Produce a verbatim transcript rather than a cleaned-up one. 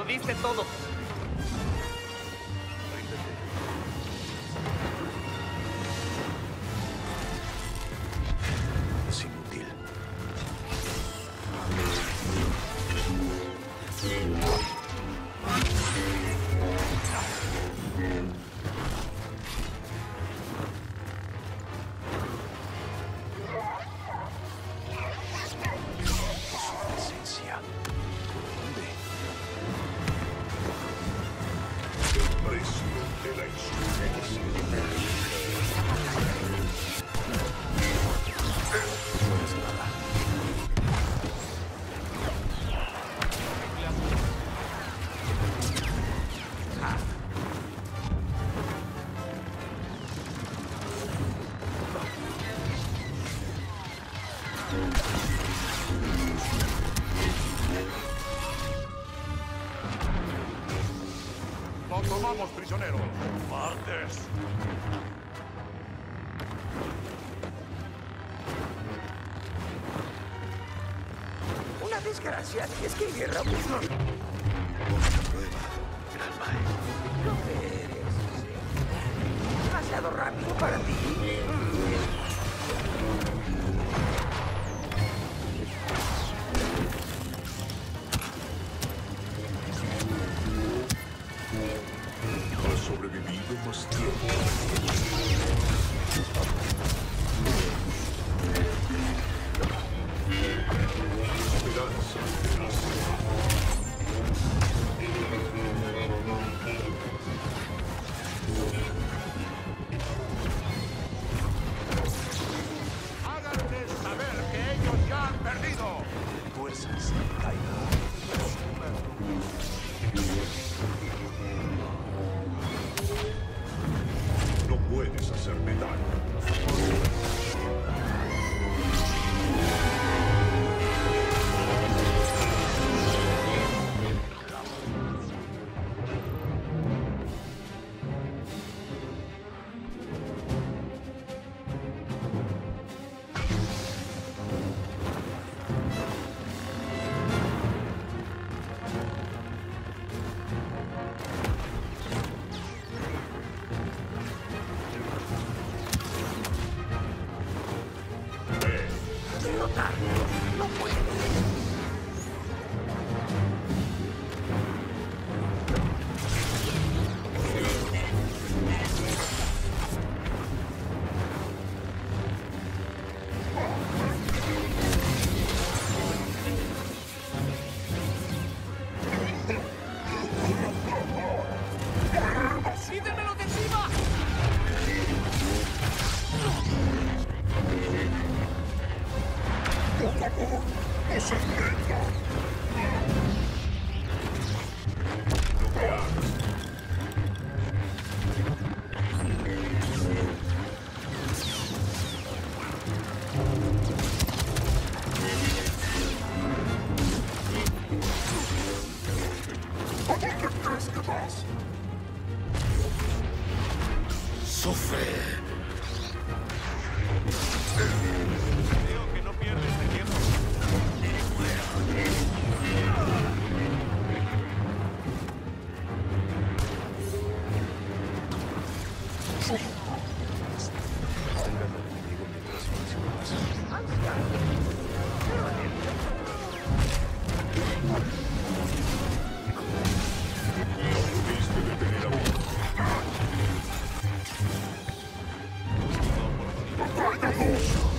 diste todo. Es inútil. Presencia. ¿Dónde? El precio de la insurgencia. No es nada. ¡No tomamos prisioneros! ¡Martes! Una desgracia. Es que hay guerra, pues no. Prueba. Gran maestro. Lo que eres. Demasiado rápido para ti. Ha sobrevivido más tiempo. Esperanza tenace. Háganles saber que ellos ya han perdido. Fuerzas. Caiga. No puedes hacerme daño. No puedo. ¡Quítenmelo de encima! ¡No se rinda! Lo que hagas. ¿A dónde crees que vas? ¡Sufre! Creo que no pierdes de tiempo. Tengan al enemigo mientras más pasa. No pudiste detener a uno. ¡Traiganos!